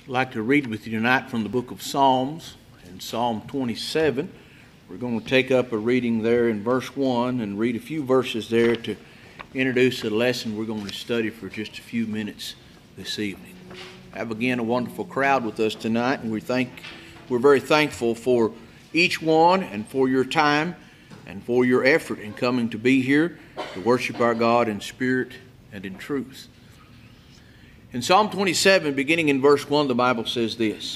I'd like to read with you tonight from the book of Psalms, in Psalm 27. We're going to take up a reading there in verse 1 and read a few verses there to introduce a lesson we're going to study for just a few minutes this evening. I have again a wonderful crowd with us tonight, and we're very thankful for each one and for your time and for your effort in coming to be here to worship our God in spirit and in truth. In Psalm 27, beginning in verse 1, the Bible says this: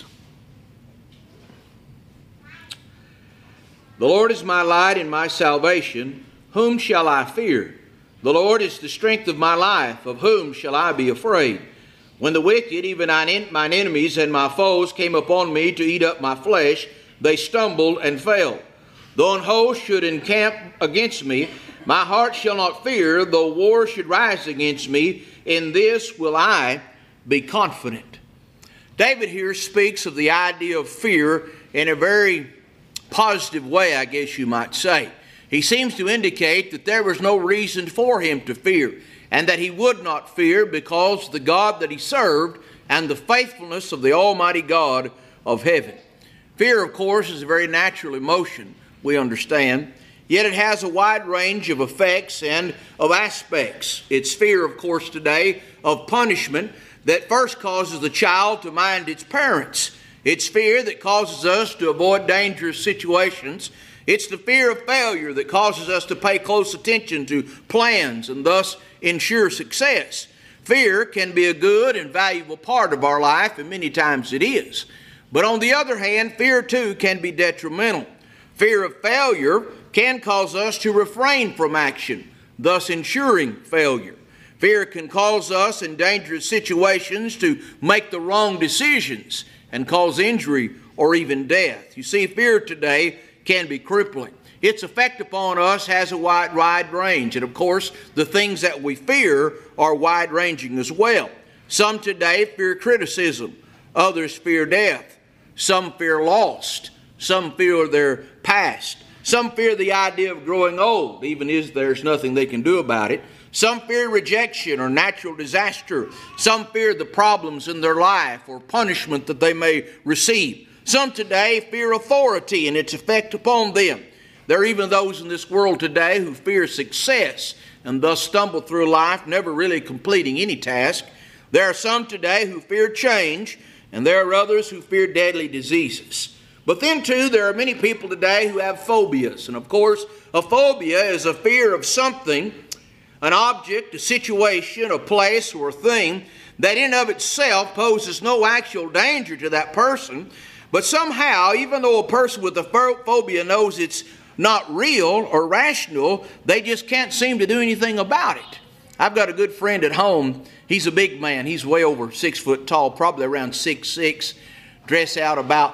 "The Lord is my light and my salvation. Whom shall I fear? The Lord is the strength of my life. Of whom shall I be afraid? When the wicked, even mine enemies and my foes, came upon me to eat up my flesh, they stumbled and fell. Though an host should encamp against me, my heart shall not fear. Though war should rise against me, in this will I be confident." David here speaks of the idea of fear in a very positive way, I guess you might say. He seems to indicate that there was no reason for him to fear, and that he would not fear because the God that he served and the faithfulness of the Almighty God of heaven. Fear, of course, is a very natural emotion, we understand, yet it has a wide range of effects and of aspects. It's fear, of course, today of punishment that first causes the child to mind its parents. It's fear that causes us to avoid dangerous situations. It's the fear of failure that causes us to pay close attention to plans and thus ensure success. Fear can be a good and valuable part of our life, and many times it is. But on the other hand, fear too can be detrimental. Fear of failure can cause us to refrain from action, thus ensuring failure. Fear can cause us in dangerous situations to make the wrong decisions and cause injury or even death. You see, fear today can be crippling. Its effect upon us has a wide range. And of course, the things that we fear are wide-ranging as well. Some today fear criticism. Others fear death. Some fear loss. Some fear their past. Some fear the idea of growing old, even if there's nothing they can do about it. Some fear rejection or natural disaster. Some fear the problems in their life or punishment that they may receive. Some today fear authority and its effect upon them. There are even those in this world today who fear success and thus stumble through life, never really completing any task. There are some today who fear change, and there are others who fear deadly diseases. But then too, there are many people today who have phobias. And of course, a phobia is a fear of something, an object, a situation, a place, or a thing that in of itself poses no actual danger to that person. But somehow, even though a person with a phobia knows it's not real or rational, they just can't seem to do anything about it. I've got a good friend at home. He's a big man. He's way over 6 foot tall, probably around 6'6", dress out about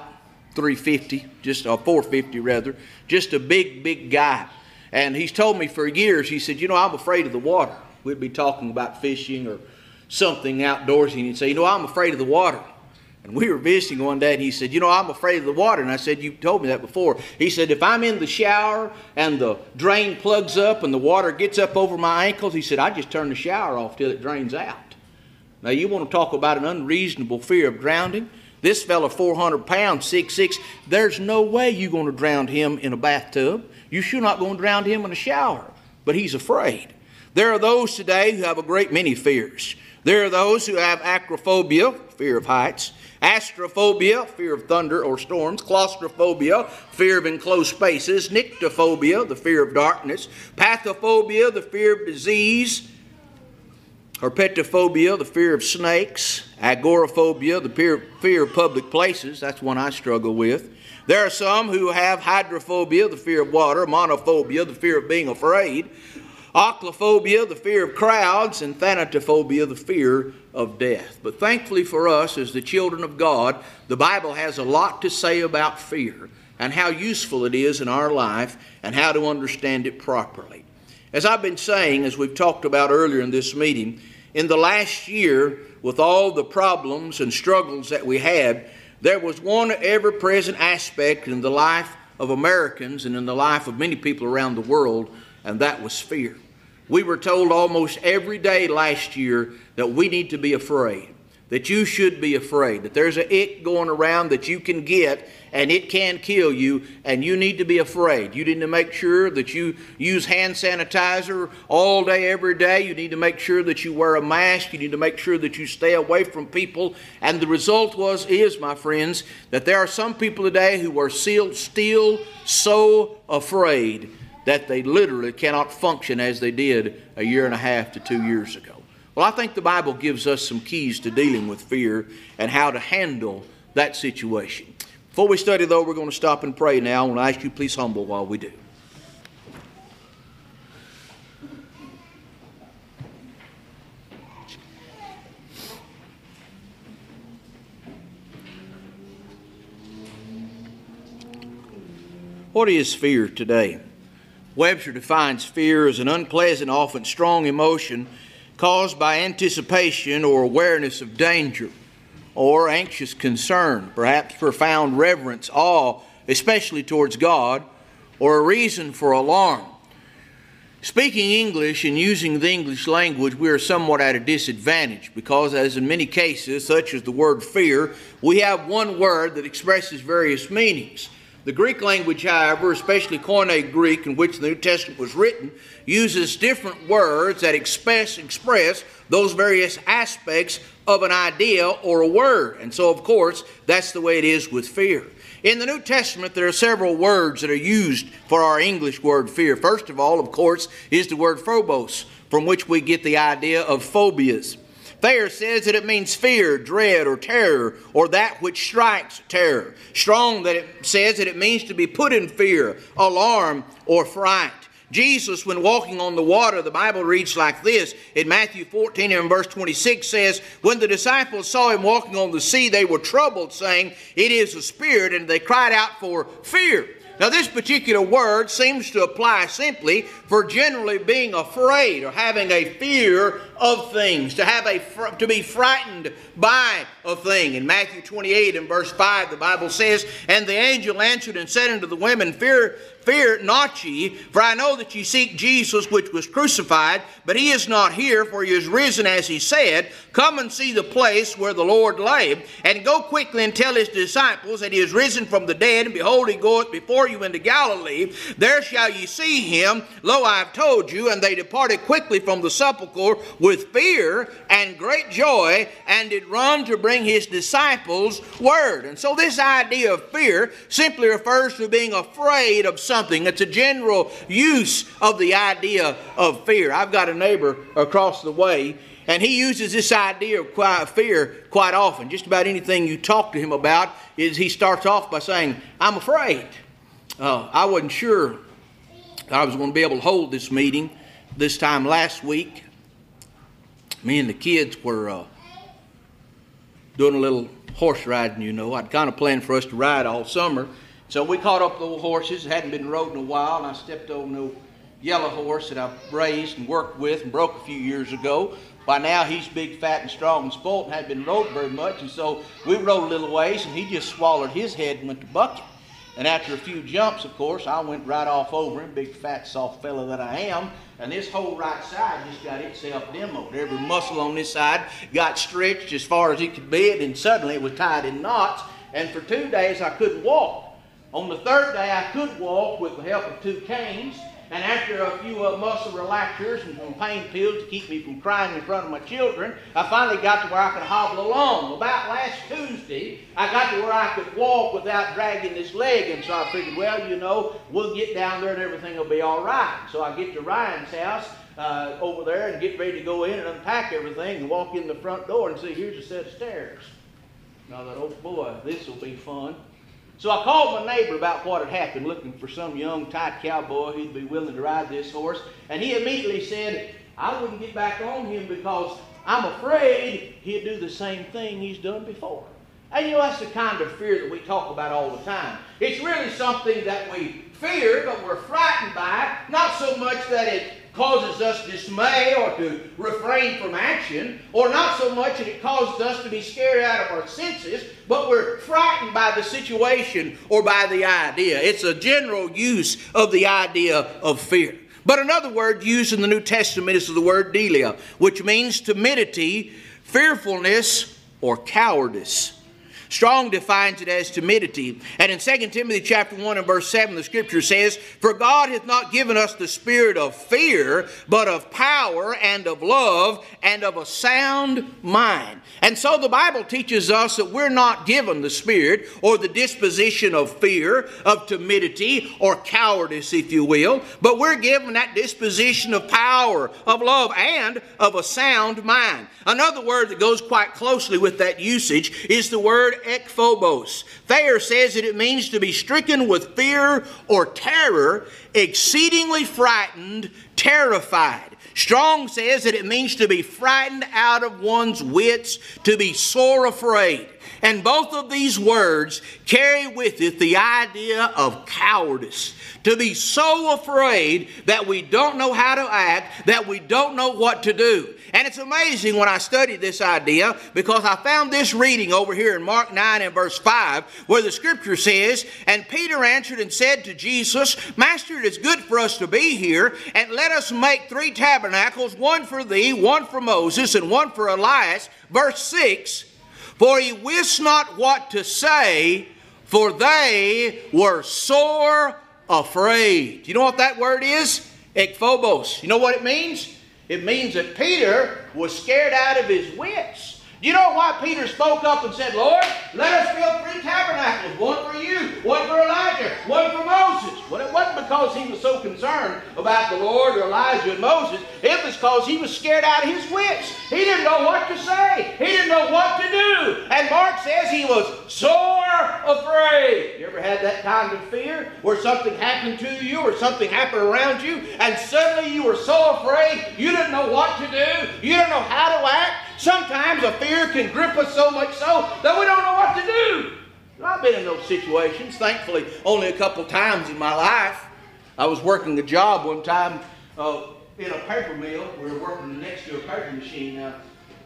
350, just 450 rather, just a big guy. And he's told me for years, he said, I'm afraid of the water. We'd be talking about fishing or something outdoorsy, and he'd say, I'm afraid of the water. And we were visiting one day, and he said, I'm afraid of the water. And I said, you told me that before. He said, if I'm in the shower and the drain plugs up and the water gets up over my ankles, he said, I just turn the shower off till it drains out. Now, you want to talk about an unreasonable fear of drowning? This fella, 400 pounds, 6'6", there's no way you're going to drown him in a bathtub. You're sure not going to drown him in a shower. But he's afraid. There are those today who have a great many fears. There are those who have acrophobia, fear of heights, astrophobia, fear of thunder or storms, claustrophobia, fear of enclosed spaces, nyctophobia, the fear of darkness, pathophobia, the fear of disease, herpetophobia, the fear of snakes, agoraphobia, the fear of public places. That's one I struggle with. There are some who have hydrophobia, the fear of water, monophobia, the fear of being afraid, oclophobia, the fear of crowds, and thanatophobia, the fear of death. But thankfully for us as the children of God, the Bible has a lot to say about fear and how useful it is in our life and how to understand it properly. As I've been saying, as we've talked about earlier in this meeting, in the last year, with all the problems and struggles that we had, there was one ever-present aspect in the life of Americans and in the life of many people around the world, and that was fear. We were told almost every day last year that we need to be afraid, that you should be afraid, that there's an ick going around that you can get and it can kill you, and you need to be afraid. You need to make sure that you use hand sanitizer all day, every day. You need to make sure that you wear a mask. You need to make sure that you stay away from people. And the result is, my friends, that there are some people today who are still so afraid that they literally cannot function as they did a year and a half to 2 years ago. Well, I think the Bible gives us some keys to dealing with fear and how to handle that situation. Before we study, though, we're going to stop and pray now. I want to ask you, please humble while we do. What is fear today? Webster defines fear as an unpleasant, often strong emotion caused by anticipation or awareness of danger, or anxious concern, perhaps profound reverence, awe, especially towards God, or a reason for alarm. Speaking English and using the English language, we are somewhat at a disadvantage because, as in many cases, such as the word fear, we have one word that expresses various meanings. The Greek language, however, especially Koine Greek, in which the New Testament was written, uses different words that express those various aspects of an idea or a word. And so, of course, that's the way it is with fear. In the New Testament, there are several words that are used for our English word fear. First of all, of course, is the word phobos, from which we get the idea of phobias. Thayer says that it means fear, dread, or terror, or that which strikes terror. Strong that it says that it means to be put in fear, alarm, or fright. Jesus, when walking on the water, the Bible reads like this. In Matthew 14 and verse 26 says, when the disciples saw him walking on the sea, they were troubled, saying, it is a spirit, and they cried out for fear. Now, this particular word seems to apply simply for generally being afraid or having a fear of things, to be frightened by a thing. In Matthew 28 and verse 5, the Bible says, and the angel answered and said unto the women, Fear not ye, for I know that ye seek Jesus which was crucified, but he is not here, for he is risen as he said. Come and see the place where the Lord lay, and go quickly and tell his disciples that he is risen from the dead, and behold, he goeth before you into Galilee. There shall ye see him. Lo, I have told you. And they departed quickly from the sepulchre with fear and great joy, and did run to bring his disciples word. And so this idea of fear simply refers to being afraid of something. It's a general use of the idea of fear. I've got a neighbor across the way, and he uses this idea of fear quite often. Just about anything you talk to him about, he starts off by saying, I'm afraid. I wasn't sure I was going to be able to hold this meeting this time last week. Me and the kids were doing a little horse riding, you know. I'd kind of planned for us to ride all summer. So we caught up the old horses. It hadn't been rode in a while, and I stepped on the yellow horse that I've raised and worked with and broke a few years ago. By now, he's big, fat, and strong and spoilt and hadn't been rode very much, and so we rode a little ways, and he just swallowed his head and went to bucking. And after a few jumps, of course, I went right off over him, big, fat, soft fella that I am, and this whole right side just got itself demoed. Every muscle on this side got stretched as far as it could be, and suddenly it was tied in knots, and for 2 days I couldn't walk. On the third day, I could walk with the help of 2 canes, and after a few muscle relaxers and some pain pills to keep me from crying in front of my children, I finally got to where I could hobble along. About last Tuesday, I got to where I could walk without dragging this leg, and so I figured, well, you know, we'll get down there and everything will be all right. So I get to Ryan's house over there and get ready to go in and unpack everything and walk in the front door and see, here's a set of stairs. And I thought, oh boy, this will be fun. So I called my neighbor about what had happened, looking for some young, tight cowboy who'd be willing to ride this horse. And he immediately said, I wouldn't get back on him because I'm afraid he'd do the same thing he's done before. And you know, that's the kind of fear that we talk about all the time. It's really something that we fear, but we're frightened by it. Not so much that it causes us dismay or to refrain from action, or not so much that it causes us to be scared out of our senses, but we're frightened by the situation or by the idea. It's a general use of the idea of fear. But another word used in the New Testament is the word delia, which means timidity, fearfulness, or cowardice. Strong defines it as timidity. And in 2 Timothy chapter 1 and verse 7, the scripture says, "For God hath not given us the spirit of fear, but of power and of love and of a sound mind." And so the Bible teaches us that we're not given the spirit or the disposition of fear, of timidity, or cowardice, if you will, but we're given that disposition of power, of love, and of a sound mind. Another word that goes quite closely with that usage is the word ekphobos. Thayer says that it means to be stricken with fear or terror, exceedingly frightened, terrified. Strong says that it means to be frightened out of one's wits, to be sore afraid. And both of these words carry with it the idea of cowardice. To be so afraid that we don't know how to act, that we don't know what to do. And it's amazing when I studied this idea, because I found this reading over here in Mark 9 and verse 5, where the scripture says, "And Peter answered and said to Jesus, Master, it is good for us to be here, and let us make 3 tabernacles, one for thee, one for Moses, and one for Elias." Verse 6, "For he wist not what to say, for they were sore afraid." You know what that word is? Ekphobos. You know what it means? It means that Peter was scared out of his wits. You know why Peter spoke up and said, "Lord, let us build 3 tabernacles, one for you, one for Elijah, one for Moses"? Well, it wasn't because he was so concerned about the Lord or Elijah and Moses. It was because he was scared out of his wits. He didn't know what to say. He didn't know what to do. And Mark says he was sore afraid. You ever had that kind of fear where something happened to you or something happened around you, and suddenly you were so afraid you didn't know what to do, you didn't know how to act? Sometimes a fear can grip us so much so that we don't know what to do. I've been in those situations, thankfully, only a couple times in my life. I was working a job one time in a paper mill. We were working next to a paper machine. Now,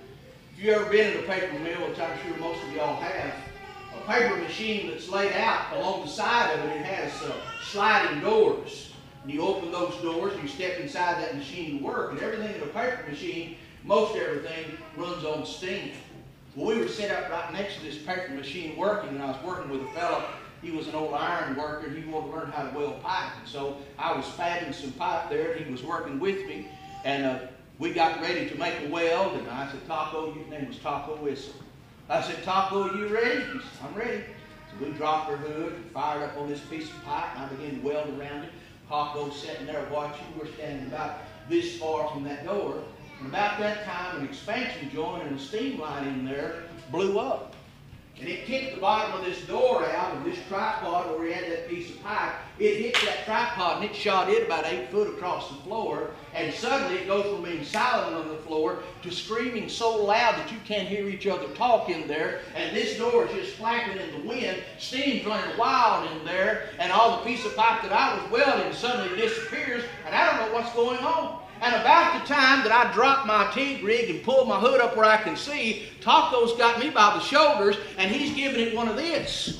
if you've ever been in a paper mill, which I'm sure most of y'all have, a paper machine that's laid out along the side of it, it has sliding doors. And you open those doors and you step inside that machine to work. And everything in a paper machine, most everything, runs on steam. Well, we were set up right next to this paper machine working, and I was working with a fellow. He was an old iron worker, and he wanted to learn how to weld pipe. And so I was fabbing some pipe there, and he was working with me. And we got ready to make a weld, and I said, "Taco," his name was Taco Whistle. I said, "Taco, you ready?" He said, "I'm ready." So we dropped our hood and fired up on this piece of pipe, and I began to weld around it. Taco sitting there watching. We're standing about this far from that door. And about that time, an expansion joint and a steam line in there blew up. And it kicked the bottom of this door out of this tripod where we had that piece of pipe. It hit that tripod and it shot it about 8 foot across the floor. And suddenly it goes from being silent on the floor to screaming so loud that you can't hear each other talk in there. And this door is just flapping in the wind. Steam's running wild in there. And all the piece of pipe that I was welding suddenly disappears. And I don't know what's going on. And about the time that I dropped my TIG rig and pulled my hood up where I can see, Taco's got me by the shoulders, and he's giving it one of this.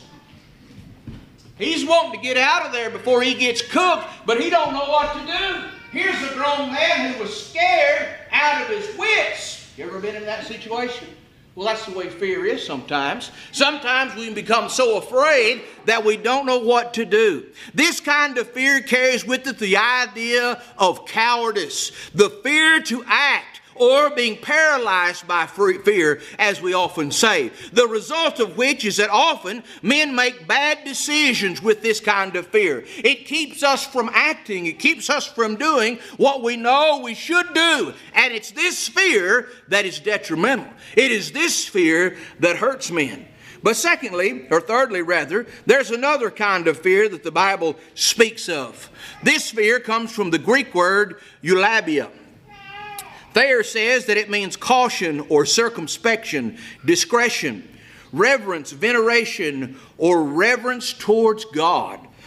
He's wanting to get out of there before he gets cooked, but he don't know what to do. Here's a grown man who was scared out of his wits. You ever been in that situation? Well, that's the way fear is sometimes. Sometimes we can become so afraid that we don't know what to do. This kind of fear carries with it the idea of cowardice, the fear to act, or being paralyzed by fear, as we often say. The result of which is that often men make bad decisions with this kind of fear. It keeps us from acting. It keeps us from doing what we know we should do. And it's this fear that is detrimental. It is this fear that hurts men. But thirdly, there's another kind of fear that the Bible speaks of. This fear comes from the Greek word eulabia. Thayer says that it means caution or circumspection, discretion, reverence, veneration, or reverence towards God.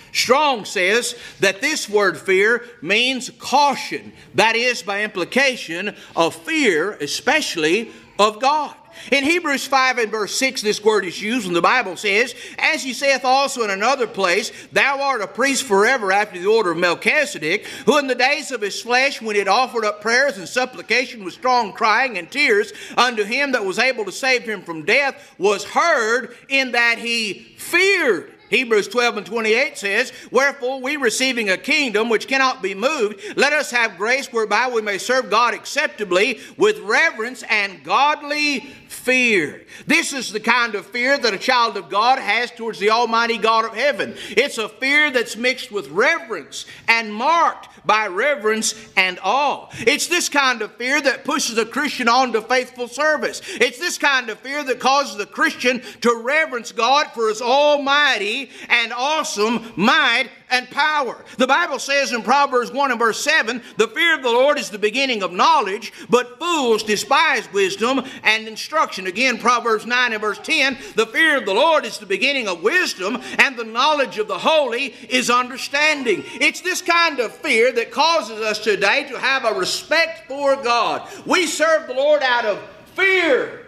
Strong says that this word fear means caution. That is, by implication, of fear, especially of God. In Hebrews 5 and verse 6, this word is used when the Bible says, as he saith also in another place, thou art a priest forever after the order of Melchizedek, who in the days of his flesh, when he had offered up prayers and supplication with strong crying and tears unto him that was able to save him from death, was heard in that he feared. Hebrews 12 and 28 says, wherefore we receiving a kingdom which cannot be moved, let us have grace whereby we may serve God acceptably with reverence and godly fear. This is the kind of fear that a child of God has towards the Almighty God of heaven. It's a fear that's mixed with reverence and marked by reverence and awe. It's this kind of fear that pushes a Christian on to faithful service. It's this kind of fear that causes the Christian to reverence God for His almighty and awesome might and power. The Bible says in Proverbs 1 and verse 7, the fear of the Lord is the beginning of knowledge, but fools despise wisdom and instruction. Again, Proverbs 9 and verse 10, the fear of the Lord is the beginning of wisdom, and the knowledge of the holy is understanding. It's this kind of fear that causes us today to have a respect for God. We serve the Lord out of fear,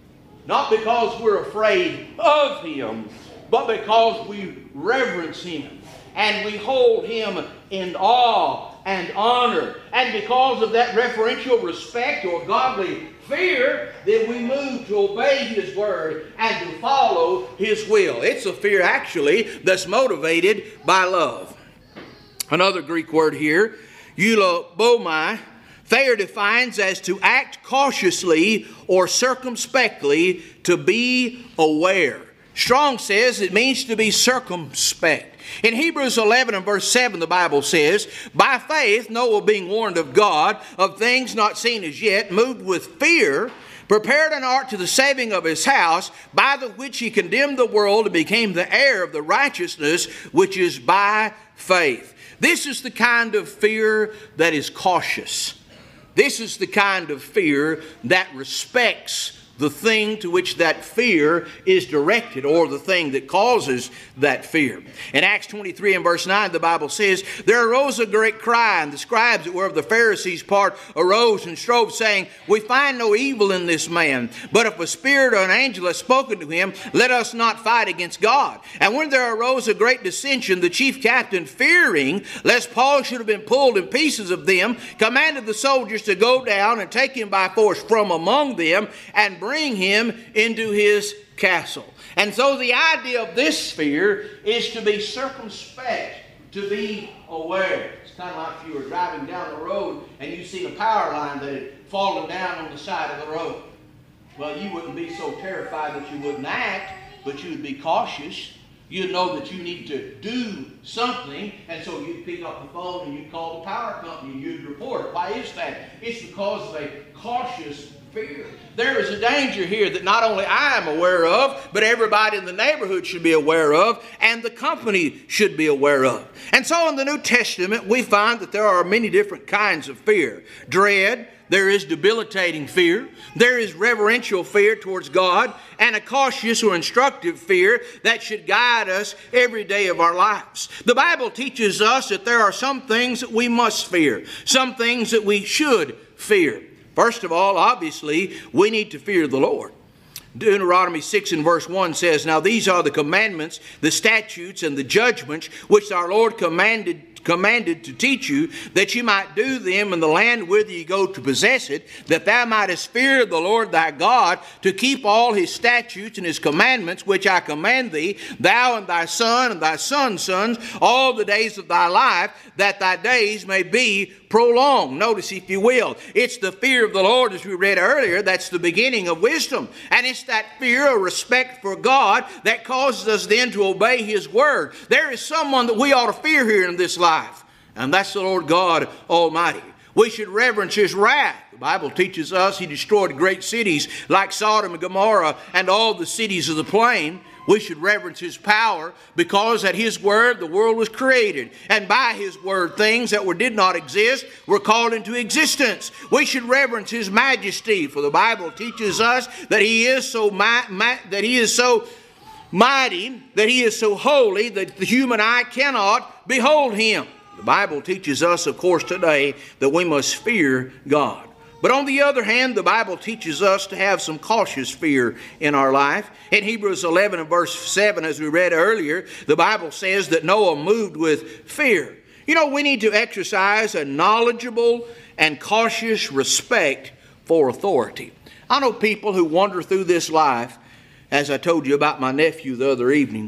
not because we're afraid of Him, but because we reverence Him and we hold Him in awe and honor. And because of that reverential respect or godly fear, then we move to obey His word and to follow His will. It's a fear actually that's motivated by love. Another Greek word here, eulabomai, Thayer defines as to act cautiously or circumspectly, to be aware. Strong says it means to be circumspect. In Hebrews 11 and verse 7, the Bible says, by faith Noah, being warned of God of things not seen as yet, moved with fear, prepared an ark to the saving of his house, by the which he condemned the world and became the heir of the righteousness which is by faith. This is the kind of fear that is cautious. This is the kind of fear that respects the thing to which that fear is directed, or the thing that causes that fear. In Acts 23 and verse 9, the Bible says, there arose a great cry, and the scribes that were of the Pharisees' part arose and strove, saying, we find no evil in this man, but if a spirit or an angel has spoken to him, let us not fight against God. And when there arose a great dissension, the chief captain, fearing lest Paul should have been pulled in pieces of them, commanded the soldiers to go down and take him by force from among them, and bring him into his castle. And so the idea of this fear is to be circumspect, to be aware. It's kind of like if you were driving down the road and you see a power line that had fallen down on the side of the road. Well, you wouldn't be so terrified that you wouldn't act, but you would be cautious. You'd know that you need to do something, and so you'd pick up the phone and you'd call the power company and you'd report it. Why is that? It's because of a cautious fear. There is a danger here that not only I am aware of, but everybody in the neighborhood should be aware of, and the company should be aware of. And so in the New Testament, we find that there are many different kinds of fear. Dread, there is debilitating fear, there is reverential fear towards God, and a cautious or instructive fear that should guide us every day of our lives. The Bible teaches us that there are some things that we must fear, some things that we should fear. First of all, obviously, we need to fear the Lord. Deuteronomy 6 and verse 1 says, now these are the commandments, the statutes, and the judgments which our Lord commanded to teach you, that you might do them in the land whither you go to possess it, that thou mightest fear the Lord thy God, to keep all His statutes and His commandments, which I command thee, thou and thy son and thy son's sons, all the days of thy life, that thy days may be prolonged. Notice, if you will, it's the fear of the Lord, as we read earlier, that's the beginning of wisdom. And it's that fear or respect for God that causes us then to obey His word. There is someone that we ought to fear here in this life, and that's the Lord God Almighty. We should reverence His wrath. The Bible teaches us He destroyed great cities like Sodom and Gomorrah and all the cities of the plain. We should reverence His power, because at His word the world was created, and by His word things that did not exist were called into existence. We should reverence His majesty, for the Bible teaches us that He is so mighty, that He is so holy that the human eye cannot behold Him. The Bible teaches us, of course, today that we must fear God. But on the other hand, the Bible teaches us to have some cautious fear in our life. In Hebrews 11 and verse 7, as we read earlier, the Bible says that Noah moved with fear. You know, we need to exercise a knowledgeable and cautious respect for authority. I know people who wander through this life, as I told you about my nephew the other evening,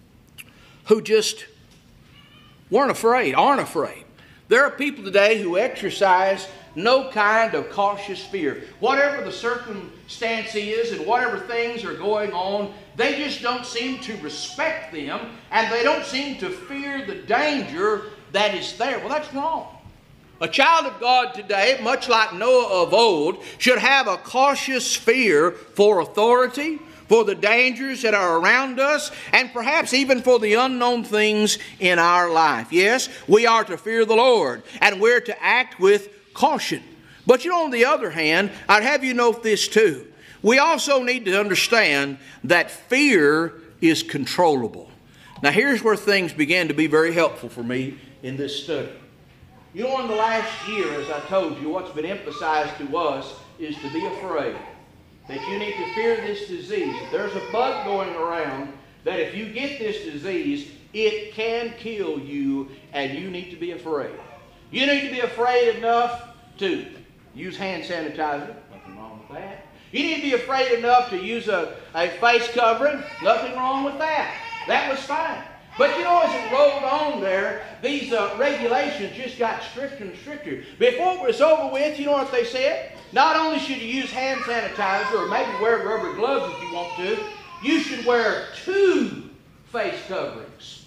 who just aren't afraid. There are people today who exercise no kind of cautious fear. Whatever the circumstance is and whatever things are going on, they just don't seem to respect them, and they don't seem to fear the danger that is there. Well, that's wrong. A child of God today, much like Noah of old, should have a cautious fear for authority, for the dangers that are around us, and perhaps even for the unknown things in our life. Yes, we are to fear the Lord, and we're to act with caution. But you know, on the other hand, I'd have you note this too. We also need to understand that fear is controllable. Now here's where things began to be very helpful for me in this study. You know, in the last year, as I told you, what's been emphasized to us is to be afraid. That you need to fear this disease. If there's a bug going around, that if you get this disease, it can kill you, and you need to be afraid. You need to be afraid enough to use hand sanitizer. Nothing wrong with that. You need to be afraid enough to use a face covering. Nothing wrong with that. That was fine. But you know, as it rolled on there, these regulations just got stricter and stricter. Before it was over with, you know what they said? Not only should you use hand sanitizer or maybe wear rubber gloves if you want to, you should wear 2 face coverings.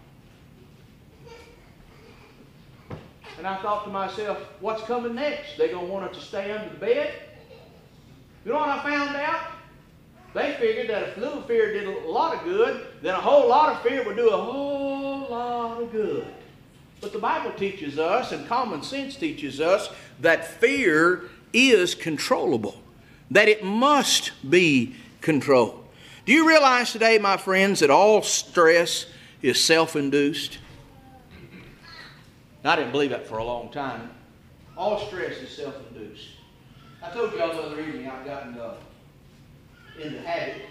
And I thought to myself, what's coming next? They're going to want us to stay under the bed? You know what I found out? They figured that if a little fear did a lot of good, then a whole lot of fear would do a whole lot of good. But the Bible teaches us, and common sense teaches us, that fear is controllable, that it must be controlled. Do you realize today, my friends, that all stress is self-induced? I didn't believe that for a long time. All stress is self-induced. I told y'all the other evening I've gotten in the habit,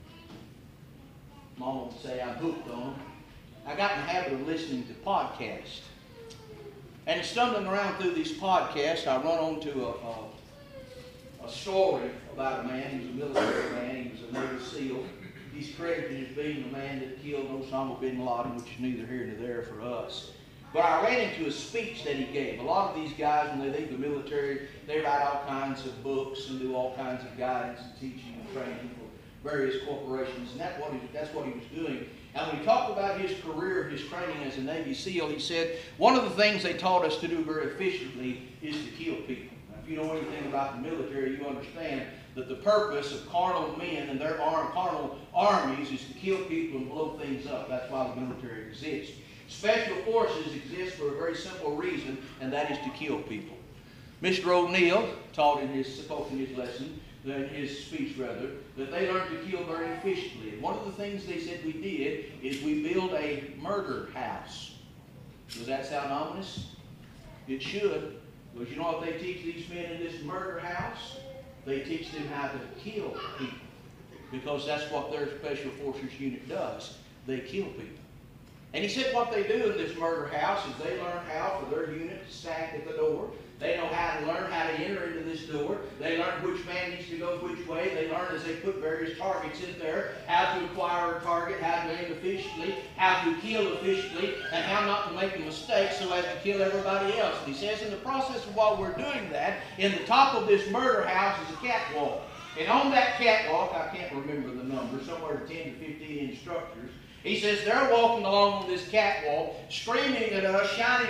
Mom would say I'm hooked on them. I got in the habit of listening to podcasts. And stumbling around through these podcasts, I run onto a story about a man. He was a military man. He was a Navy SEAL. He's credited as being the man that killed Osama bin Laden, which is neither here nor there for us. But I ran into a speech that he gave. A lot of these guys, when they leave the military, they write all kinds of books and do all kinds of guidance and teaching and training for various corporations. And that's what he was doing. And when he talked about his career, his training as a Navy SEAL, he said, one of the things they taught us to do very efficiently is to kill people. Now, if you know anything about the military, you understand that the purpose of carnal men and their carnal armies is to kill people and blow things up. That's why the military exists. Special forces exist for a very simple reason, and that is to kill people. Mr. O'Neill taught in his speech, that they learned to kill very efficiently. And one of the things they said we did is we build a murder house. Does that sound ominous? It should. Because you know what they teach these men in this murder house? They teach them how to kill people. Because that's what their special forces unit does. They kill people. And he said what they do in this murder house is they learn how for their unit to stand at the door. They know how to learn how to enter into this door. They learn which man needs to go which way. They learn as they put various targets in there how to acquire a target, how to aim efficiently, how to kill efficiently, and how not to make a mistake so as to kill everybody else. And he says in the process of while we're doing that, in the top of this murder house is a catwalk. And on that catwalk, I can't remember the number, somewhere 10 to 15 instructors. He says they're walking along this catwalk, screaming at us, shining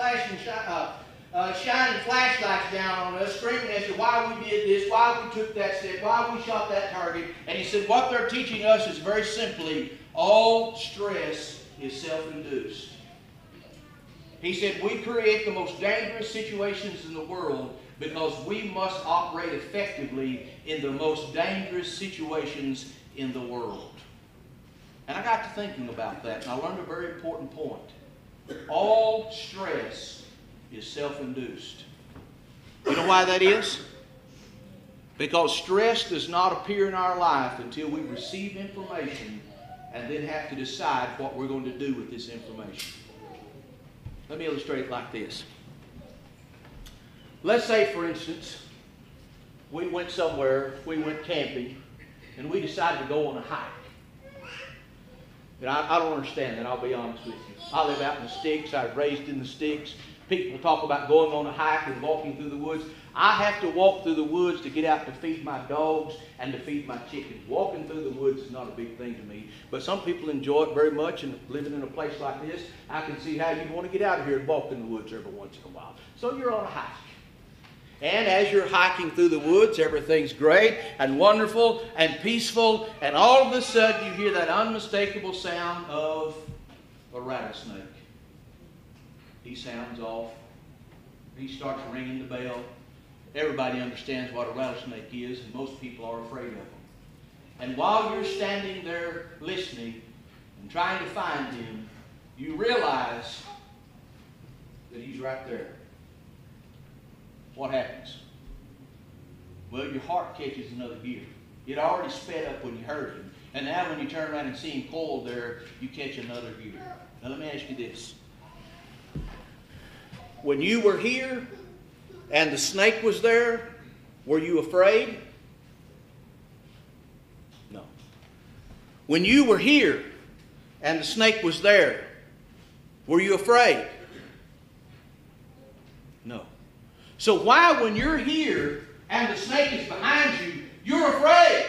flashlights down on us, screaming as to why we did this, why we took that step, why we shot that target. And he said what they're teaching us is very simply, all stress is self-induced. He said we create the most dangerous situations in the world because we must operate effectively in the most dangerous situations in the world. And I got to thinking about that, and I learned a very important point. All stress is self-induced. You know why that is? Because stress does not appear in our life until we receive information and then have to decide what we're going to do with this information. Let me illustrate it like this. Let's say, for instance, we went somewhere, we went camping, and we decided to go on a hike. And I don't understand that, I'll be honest with you. I live out in the sticks, I was raised in the sticks. People talk about going on a hike and walking through the woods. I have to walk through the woods to get out to feed my dogs and to feed my chickens. Walking through the woods is not a big thing to me. But some people enjoy it very much, and living in a place like this, I can see how you'd want to get out of here and walk in the woods every once in a while. So you're on a hike. And as you're hiking through the woods, everything's great and wonderful and peaceful, and all of a sudden you hear that unmistakable sound of a rattlesnake. He sounds off. He starts ringing the bell. Everybody understands what a rattlesnake is, and most people are afraid of them. And while you're standing there listening and trying to find him, you realize that he's right there. What happens? Well, your heart catches another gear. It already sped up when you heard him. And now when you turn around and see him coiled there, you catch another gear. Now let me ask you this. When you were here and the snake was there, were you afraid? No. When you were here and the snake was there, were you afraid? No. So why, when you're here and the snake is behind you, you're afraid?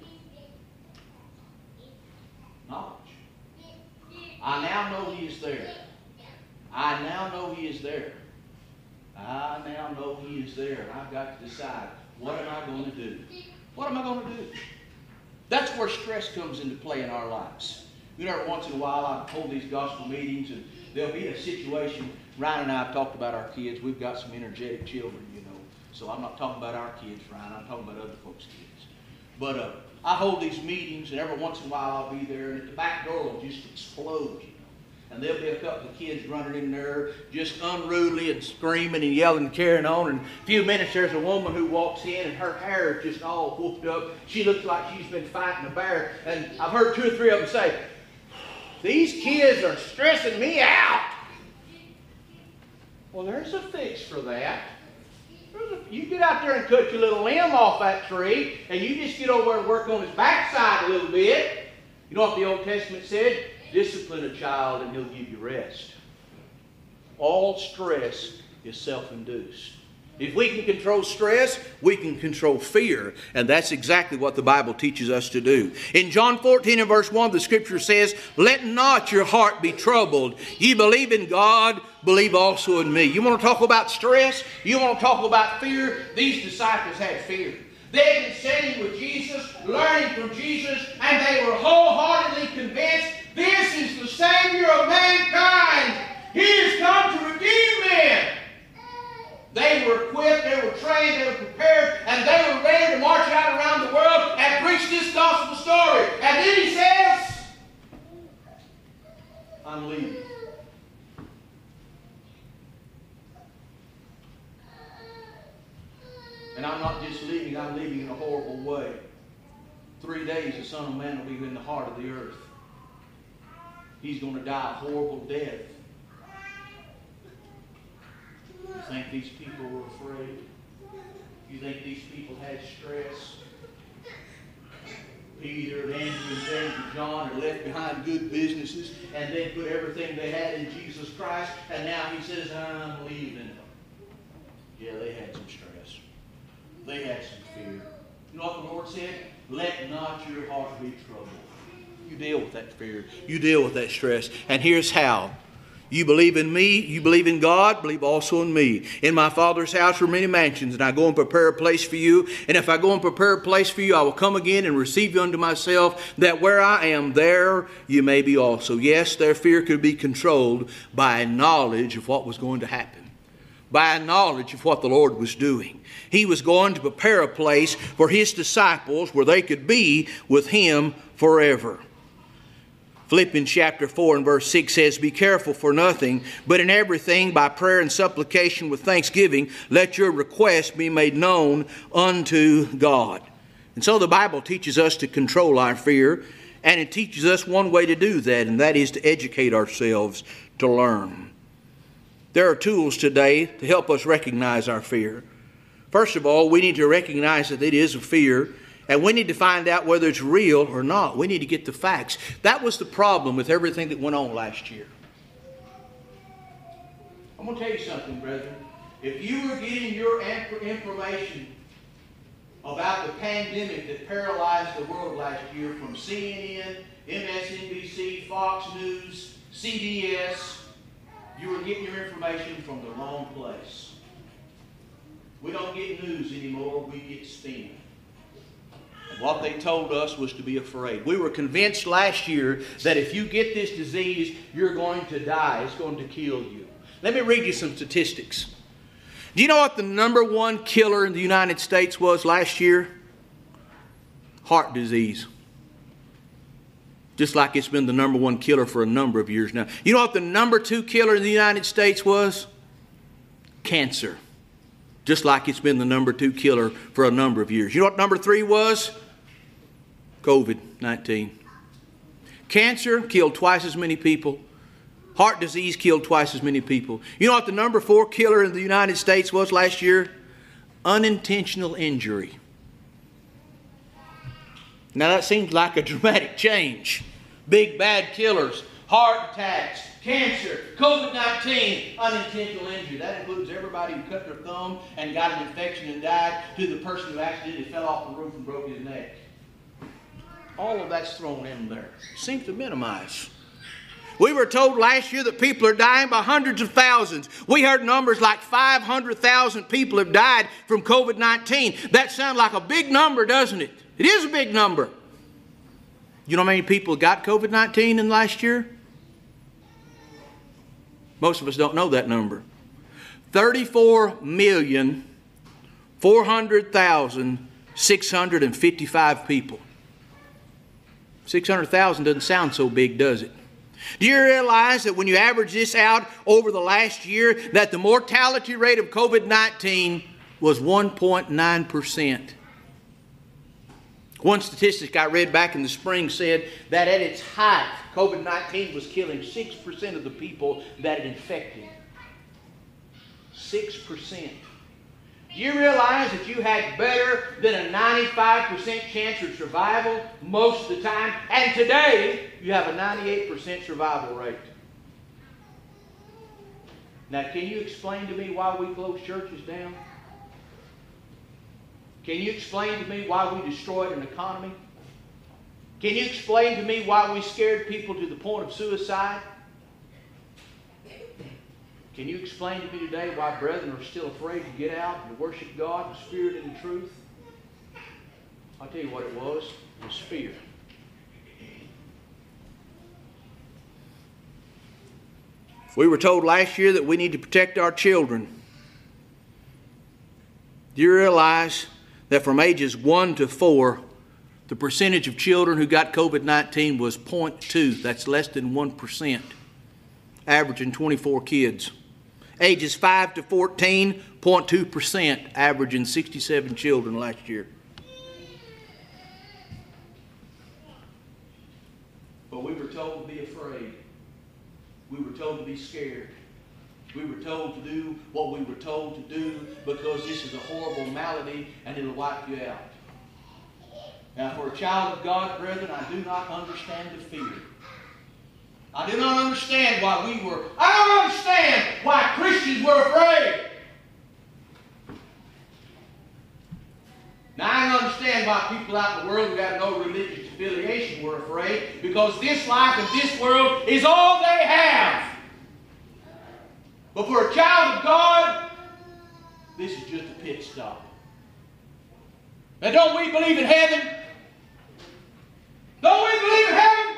Knowledge. I now know he is there. I now know he is there. I now know he is there. And I've got to decide, what am I going to do? What am I going to do? That's where stress comes into play in our lives. You know, every once in a while I hold these gospel meetings, and there'll be a situation. Ryan and I have talked about our kids. We've got some energetic children, you know. So I'm not talking about our kids, Ryan. I'm talking about other folks' kids. But I hold these meetings, and every once in a while I'll be there, and the back door will just explode, you know. And there'll be a couple of kids running in there, just unruly and screaming and yelling and carrying on. And in a few minutes there's a woman who walks in, and her hair is just all whooped up. She looks like she's been fighting a bear. And I've heard 2 or 3 of them say, "These kids are stressing me out." Well, there's a fix for that. You get out there and cut your little limb off that tree, and you just get over there and work on his backside a little bit. You know what the Old Testament said? Discipline a child and he'll give you rest. All stress is self-induced. If we can control stress, we can control fear. And that's exactly what the Bible teaches us to do. In John 14 and verse 1, the Scripture says, "Let not your heart be troubled. Ye believe in God, believe also in me." You want to talk about stress? You want to talk about fear? These disciples had fear. They had been sitting with Jesus, learning from Jesus, and they were wholeheartedly convinced, this is the Savior of mankind. He has come to redeem men. They were equipped, they were trained, they were prepared, and they were ready to march out around the world and preach this gospel story. And then he says, "I'm leaving." And I'm not just leaving, I'm leaving in a horrible way. 3 days the Son of Man will be in the heart of the earth. He's going to die a horrible death. You think these people were afraid? You think these people had stress? Peter and Andrew and James and John are left behind good businesses, and they put everything they had in Jesus Christ, and now he says, "I'm leaving." Yeah, they had some stress. They had some fear. You know what the Lord said? "Let not your heart be troubled." You deal with that fear. You deal with that stress. And here's how. You believe in me, you believe in God, believe also in me. In my Father's house are many mansions, and I go and prepare a place for you. And if I go and prepare a place for you, I will come again and receive you unto myself, that where I am, there you may be also. Yes, their fear could be controlled by a knowledge of what was going to happen. By a knowledge of what the Lord was doing. He was going to prepare a place for His disciples where they could be with Him forever. Philippians chapter 4 and verse 6 says, "Be careful for nothing, but in everything by prayer and supplication with thanksgiving, let your requests be made known unto God." And so the Bible teaches us to control our fear, and it teaches us one way to do that, and that is to educate ourselves, to learn. There are tools today to help us recognize our fear. First of all, we need to recognize that it is a fear, and we need to find out whether it's real or not. We need to get the facts. That was the problem with everything that went on last year. I'm going to tell you something, brethren. If you were getting your information about the pandemic that paralyzed the world last year from CNN, MSNBC, Fox News, CBS, you were getting your information from the wrong place. We don't get news anymore, we get spin. And what they told us was to be afraid. We were convinced last year that if you get this disease, you're going to die. It's going to kill you. Let me read you some statistics. Do you know what the number one killer in the United States was last year? Heart disease. Just like it's been the number one killer for a number of years now. You know what the number two killer in the United States was? Cancer. Just like it's been the number two killer for a number of years. You know what number three was? COVID-19. Cancer killed twice as many people. Heart disease killed twice as many people. You know what the number four killer in the United States was last year? Unintentional injury. Now that seems like a dramatic change. Big bad killers, heart attacks, cancer, COVID-19, unintentional injury. That includes everybody who cut their thumb and got an infection and died, to the person who accidentally fell off the roof and broke his neck. All of that's thrown in there. Seems to minimize. We were told last year that people are dying by hundreds of thousands. We heard numbers like 500,000 people have died from COVID-19. That sounds like a big number, doesn't it? It is a big number. You know how many people got COVID-19 in last year? Most of us don't know that number. 34,400,655 people. 600,000 doesn't sound so big, does it? Do you realize that when you average this out over the last year, that the mortality rate of COVID-19 was 1.9%? One statistic I read back in the spring said that at its height, COVID-19 was killing 6% of the people that it infected. 6%. Do you realize that you had better than a 95% chance of survival most of the time? And today, you have a 98% survival rate. Now, can you explain to me why we close churches down? Can you explain to me why we destroyed an economy? Can you explain to me why we scared people to the point of suicide? Can you explain to me today why brethren are still afraid to get out and to worship God in spirit and in truth? I'll tell you what it was. It was fear. We were told last year that we need to protect our children. Do you realize that from ages 1 to 4, the percentage of children who got COVID-19 was 0.2. That's less than 1%, averaging 24 kids. Ages 5 to 14, 0.2%, averaging 67 children last year. But we were told to be afraid. We were told to be scared. We were told to do what we were told to do because this is a horrible malady and it'll wipe you out. Now, for a child of God, brethren, I do not understand the fear. I do not understand why I don't understand why Christians were afraid. Now, I don't understand why people out in the world who have no religious affiliation were afraid, because this life and this world is all they have. But for a child of God, this is just a pit stop. Now, don't we believe in heaven? Don't we believe in heaven?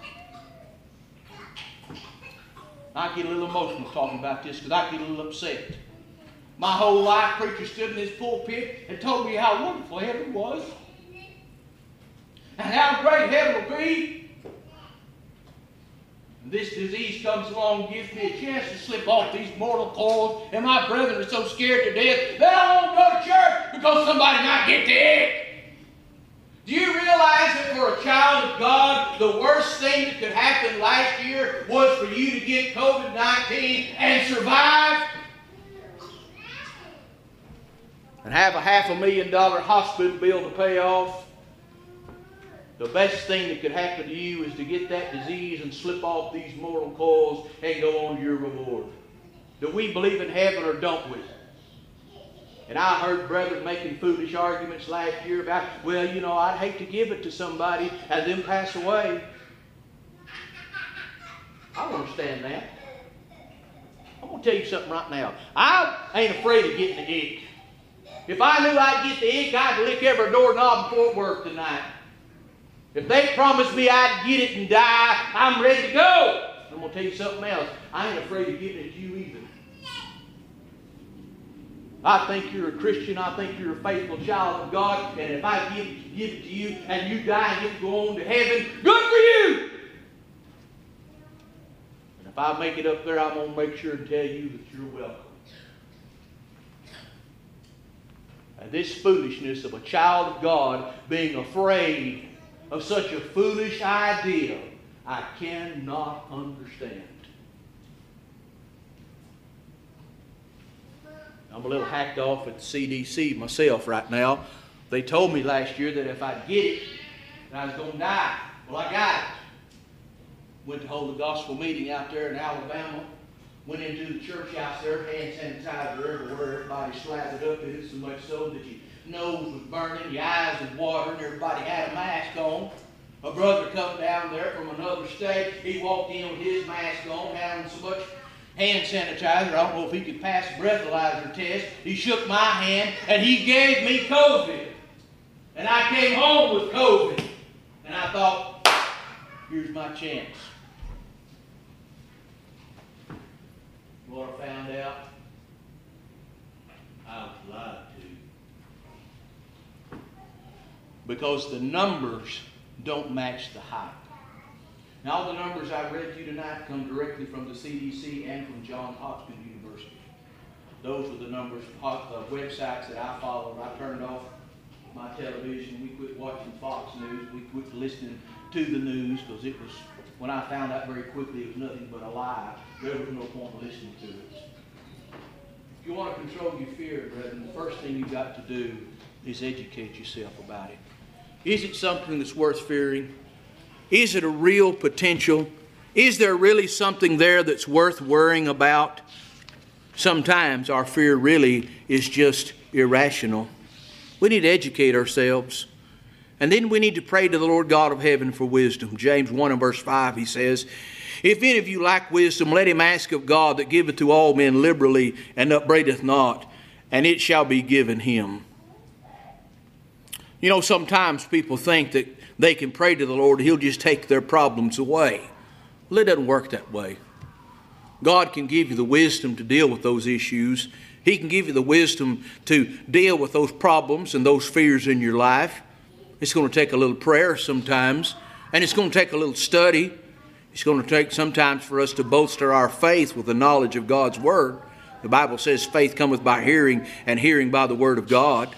I get a little emotional talking about this because I get a little upset. My whole life, preacher stood in this pulpit and told me how wonderful heaven was and how great heaven will be. This disease comes along and gives me a chance to slip off these mortal coils, and my brethren are so scared to death that I won't go to church because somebody might get the ick. Do you realize that for a child of God, the worst thing that could happen last year was for you to get COVID-19 and survive? And have a $500,000 hospital bill to pay off? The best thing that could happen to you is to get that disease and slip off these mortal coils and go on to your reward. Do we believe in heaven or don't we? And I heard brethren making foolish arguments last year about, well, you know, I'd hate to give it to somebody and then pass away. I don't understand that. I'm going to tell you something right now. I ain't afraid of getting the ick. If I knew I'd get the ick, I'd lick every doorknob in Fort Worth tonight. If they promised me I'd get it and die, I'm ready to go. I'm going to tell you something else. I ain't afraid of giving it to you either. I think you're a Christian. I think you're a faithful child of God. And if I give it to you and you die and you go on to heaven, good for you. And if I make it up there, I'm going to make sure and tell you that you're welcome. And this foolishness of a child of God being afraid of such a foolish idea, I cannot understand. I'm a little hacked off at the CDC myself right now. They told me last year that if I'd get it, I was going to die. Well, I got it. Went to hold a gospel meeting out there in Alabama. Went into the church house there, hand sanitizer everywhere. Everybody slathered up in it so much so that your nose was burning, your eyes was watering, everybody had a mask on. A brother come down there from another state. He walked in with his mask on, having so much hand sanitizer. I don't know if he could pass a breathalyzer test. He shook my hand and he gave me COVID. And I came home with COVID. And I thought, here's my chance. What I found out, I was lied to. Because the numbers don't match the hype. Now, all the numbers I read to you tonight come directly from the CDC and from Johns Hopkins University. Those were the numbers, websites that I followed. I turned off my television. We quit watching Fox News. We quit listening to the news because it was, when I found out very quickly it was nothing but a lie. There was no point in listening to it. If you want to control your fear, brethren, the first thing you've got to do is educate yourself about it. Is it something that's worth fearing? Is it a real potential? Is there really something there that's worth worrying about? Sometimes our fear really is just irrational. We need to educate ourselves. And then we need to pray to the Lord God of heaven for wisdom. James 1 and verse 5, he says, if any of you lack wisdom, let him ask of God that giveth to all men liberally and upbraideth not, and it shall be given him. You know, sometimes people think that they can pray to the Lord, he'll just take their problems away. Well, it doesn't work that way. God can give you the wisdom to deal with those issues. He can give you the wisdom to deal with those problems and those fears in your life. It's going to take a little prayer sometimes, and it's going to take a little study. It's going to take sometimes for us to bolster our faith with the knowledge of God's Word. The Bible says faith cometh by hearing, and hearing by the Word of God.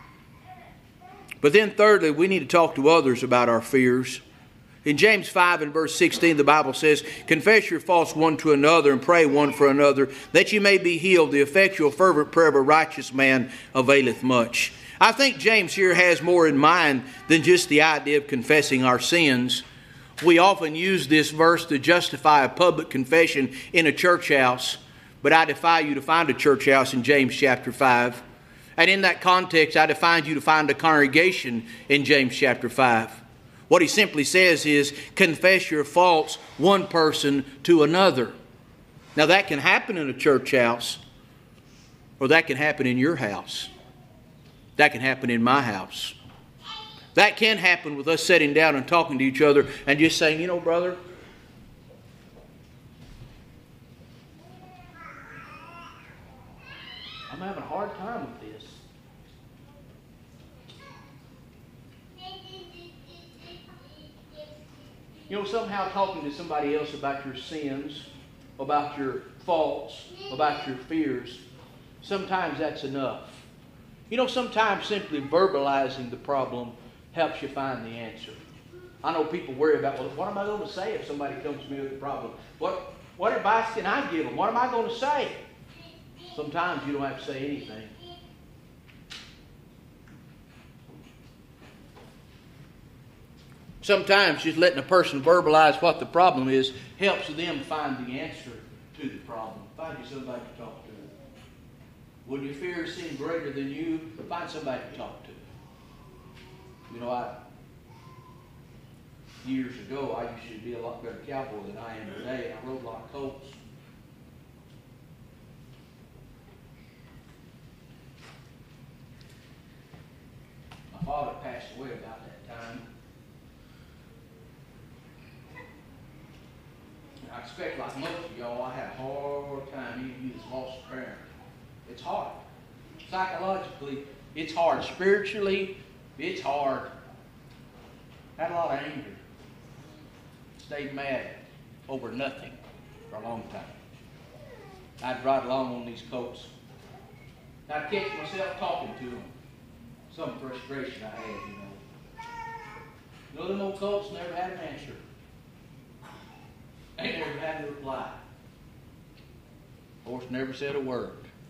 But then thirdly, we need to talk to others about our fears. In James 5 and verse 16, the Bible says, confess your faults one to another and pray one for another, that you may be healed. The effectual fervent prayer of a righteous man availeth much. I think James here has more in mind than just the idea of confessing our sins. We often use this verse to justify a public confession in a church house, but I defy you to find a church house in James chapter 5. And in that context, I define you to find a congregation in James chapter 5. What he simply says is, confess your faults one person to another. Now that can happen in a church house, or that can happen in your house. That can happen in my house. That can happen with us sitting down and talking to each other and just saying, you know, brother, I'm having a hard time with this. You know, somehow talking to somebody else about your sins, about your faults, about your fears, sometimes that's enough. You know, sometimes simply verbalizing the problem helps you find the answer. I know people worry about, well, what am I going to say if somebody comes to me with a problem? What advice can I give them? What am I going to say? Sometimes you don't have to say anything. Sometimes just letting a person verbalize what the problem is helps them find the answer to the problem. Find you somebody to talk to. When your fears seem greater than you, find somebody to talk to. You know, years ago, I used to be a lot better cowboy than I am today, and I rode a lot of colts. My father passed away about that time. I expect, like most of y'all, I had a hard time, even you that's lost a parent. It's hard. Psychologically, it's hard. Spiritually, it's hard. Had a lot of anger. Stayed mad over nothing for a long time. I'd ride along on these colts. I'd catch myself talking to them. Some frustration I had, you know. You know, them old colts never had an answer. They never had a reply. Horse never said a word.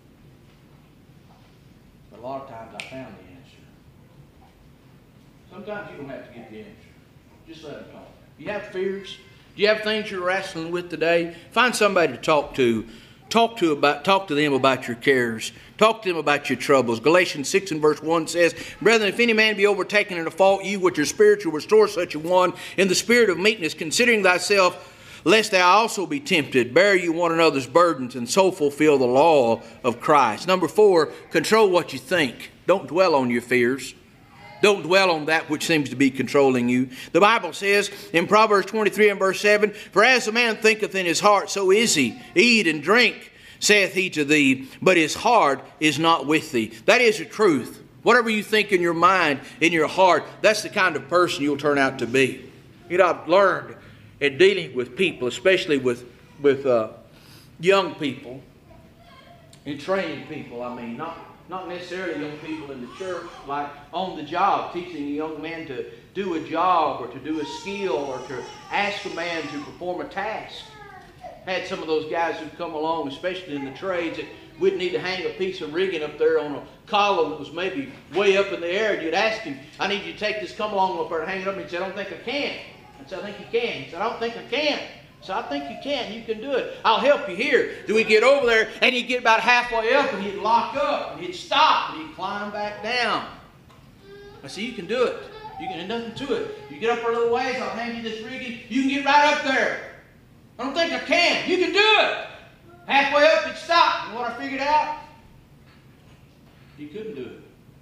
But a lot of times I found the answer. Sometimes you don't have to get the answer. Just let them talk. Do you have fears? Do you have things you're wrestling with today? Find somebody to talk to. Talk to them about your cares. Talk to them about your troubles. Galatians 6 and verse 1 says, Brethren, if any man be overtaken in a fault, you which are spiritual, restore such a one in the spirit of meekness, considering thyself, lest thou also be tempted. Bear you one another's burdens, and so fulfill the law of Christ. Number 4, control what you think. Don't dwell on your fears. Don't dwell on that which seems to be controlling you. The Bible says in Proverbs 23 and verse 7, For as a man thinketh in his heart, so is he. Eat and drink, saith he to thee, but his heart is not with thee. That is the truth. Whatever you think in your mind, in your heart, that's the kind of person you'll turn out to be. You know, I've learned in dealing with people, especially with young people, and training people, not necessarily young people in the church, like on the job, teaching a young man to do a job or to do a skill or to ask a man to perform a task. Had some of those guys who've come along, especially in the trades, that we'd need to hang a piece of rigging up there on a column that was maybe way up in the air, and you'd ask him, I need you to take this come along up there and hang it up. And he'd say, I don't think I can. I said, I think you can. He said, I don't think I can. So I think you can. You can do it. I'll help you here. Do we get over there, and he'd get about halfway up, and he'd lock up, and he'd stop, and he'd climb back down. I said, you can do it. You can do nothing to it. You get up there a little ways, I'll hand you this rigging. You can get right up there. I don't think I can. You can do it. Halfway up, he'd stop. You know what I figured out? He couldn't do it.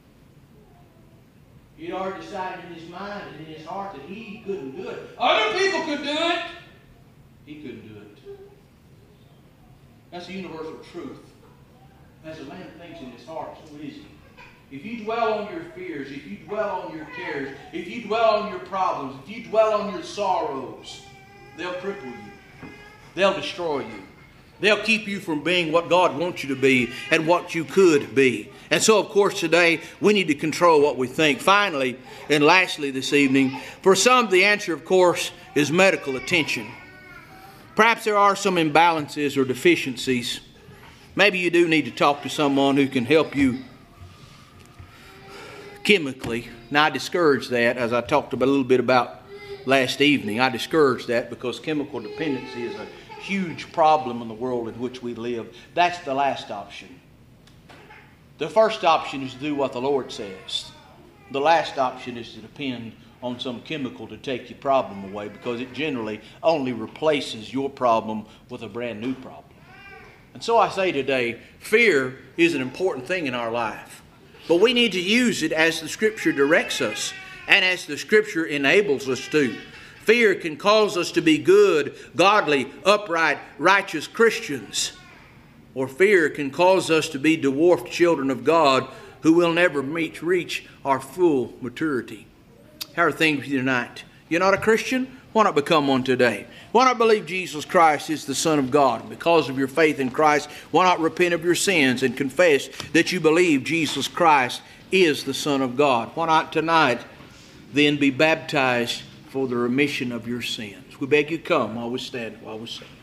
He'd already decided in his mind and in his heart that he couldn't do it. Other people could do it. He couldn't do it. That's a universal truth. As a man thinks in his heart, so is he. If you dwell on your fears, if you dwell on your cares, if you dwell on your problems, if you dwell on your sorrows, they'll cripple you. They'll destroy you. They'll keep you from being what God wants you to be and what you could be. And so, of course, today we need to control what we think. Finally, and lastly this evening, for some the answer, of course, is medical attention. Perhaps there are some imbalances or deficiencies. Maybe you do need to talk to someone who can help you chemically. Now, I discourage that, as I talked a little bit about last evening. I discourage that because chemical dependency is a huge problem in the world in which we live. That's the last option. The first option is to do what the Lord says. The last option is to depend on some chemical to take your problem away, because it generally only replaces your problem with a brand new problem. And so I say today, fear is an important thing in our life. But we need to use it as the Scripture directs us and as the Scripture enables us to. Fear can cause us to be good, godly, upright, righteous Christians. Or fear can cause us to be dwarfed children of God who will never reach our full maturity. How are things with you tonight? You're not a Christian? Why not become one today? Why not believe Jesus Christ is the Son of God? Because of your faith in Christ, why not repent of your sins and confess that you believe Jesus Christ is the Son of God? Why not tonight then be baptized for the remission of your sins? We beg you come while we stand, while we sing.